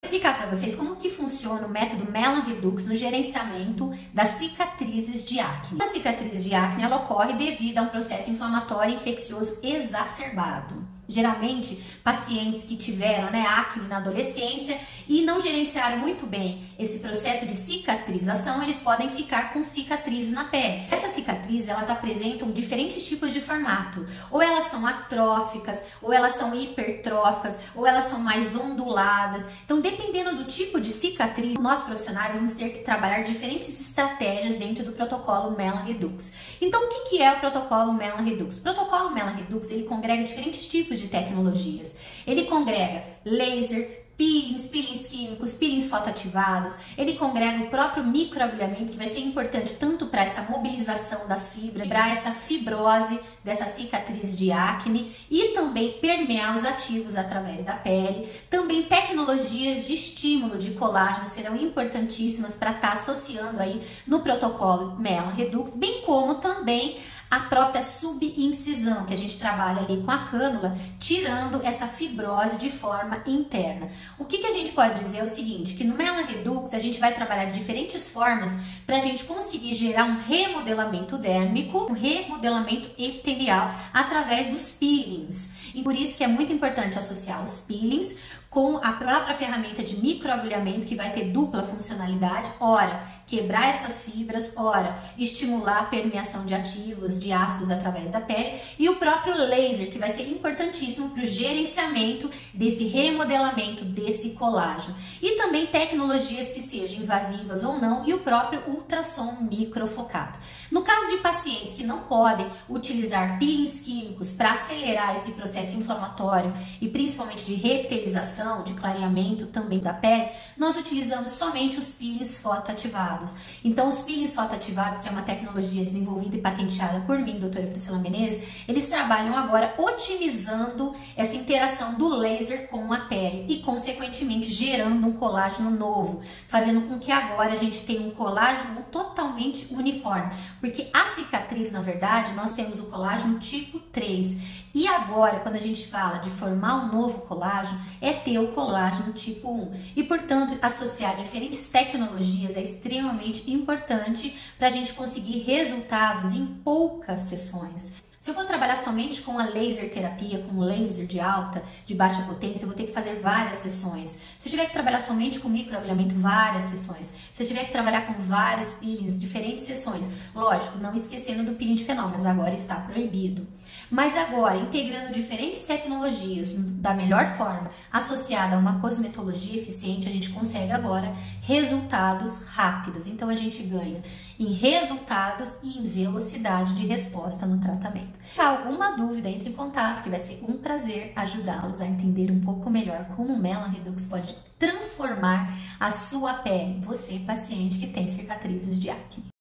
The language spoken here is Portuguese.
explicar para vocês como que funciona o método Melan Redux no gerenciamento das cicatrizes de acne. A cicatriz de acne ela ocorre devido a um processo inflamatório infeccioso exacerbado. Geralmente, pacientes que tiveram acne na adolescência e não gerenciaram muito bem esse processo de cicatrização, eles podem ficar com cicatrizes na pele. Essas cicatrizes, elas apresentam diferentes tipos de formato. Ou elas são atróficas, ou elas são hipertróficas, ou elas são mais onduladas. Então, dependendo do tipo de cicatriz, nós profissionais vamos ter que trabalhar diferentes estratégias dentro do protocolo Melan Redux. Então, o que é o protocolo Melan Redux? O protocolo Melan Redux, ele congrega diferentes tipos de tecnologias. Ele congrega laser, peelings químicos, peelings fotoativados, ele congrega o próprio microagulhamento, que vai ser importante tanto para essa mobilização das fibras, para essa fibrose dessa cicatriz de acne e também permear os ativos através da pele. Também tecnologias de estímulo de colágeno serão importantíssimas para estar associando aí no protocolo Melan Redux, bem como também a própria subincisão, que a gente trabalha ali com a cânula, tirando essa fibrose de forma interna. O que a gente pode dizer é o seguinte, que no Melan Redux a gente vai trabalhar de diferentes formas para a gente conseguir gerar um remodelamento dérmico, um remodelamento epitelial através dos peelings. E por isso que é muito importante associar os peelings com a própria ferramenta de microagulhamento, que vai ter dupla funcionalidade, ora, quebrar essas fibras, ora, estimular a permeação de ativos, de ácidos através da pele, e o próprio laser, que vai ser importantíssimo para o gerenciamento desse remodelamento desse colágeno. E também tecnologias que sejam invasivas ou não, e o próprio ultrassom microfocado. No caso de pacientes que não podem utilizar peelings químicos para acelerar esse processo inflamatório e principalmente de reptilização, de clareamento também da pele, nós utilizamos somente os peelings fotoativados. Então, os peelings fotoativados, que é uma tecnologia desenvolvida e patenteada por mim, doutora Priscila Menezes, eles trabalham agora otimizando essa interação do laser com a pele e, consequentemente, gerando um colágeno novo, fazendo com que agora a gente tenha um colágeno totalmente uniforme, porque a cicatriz, na verdade, nós temos o colágeno tipo 3, e agora, quando a gente fala de formar um novo colágeno, é ter o colágeno tipo 1. E, portanto, associar diferentes tecnologias é extremamente importante para a gente conseguir resultados em poucas sessões. Se eu for trabalhar somente com a laser terapia, com laser de alta, de baixa potência, eu vou ter que fazer várias sessões. Se eu tiver que trabalhar somente com microagulhamento, várias sessões. Se eu tiver que trabalhar com vários peelings, diferentes sessões. Lógico, não esquecendo do peeling de fenol, mas agora está proibido. Mas agora, integrando diferentes tecnologias da melhor forma, associada a uma cosmetologia eficiente, a gente consegue agora resultados rápidos. Então, a gente ganha em resultados e em velocidade de resposta no tratamento. Se há alguma dúvida, entre em contato, que vai ser um prazer ajudá-los a entender um pouco melhor como o Melan Redux pode transformar a sua pele, você paciente que tem cicatrizes de acne.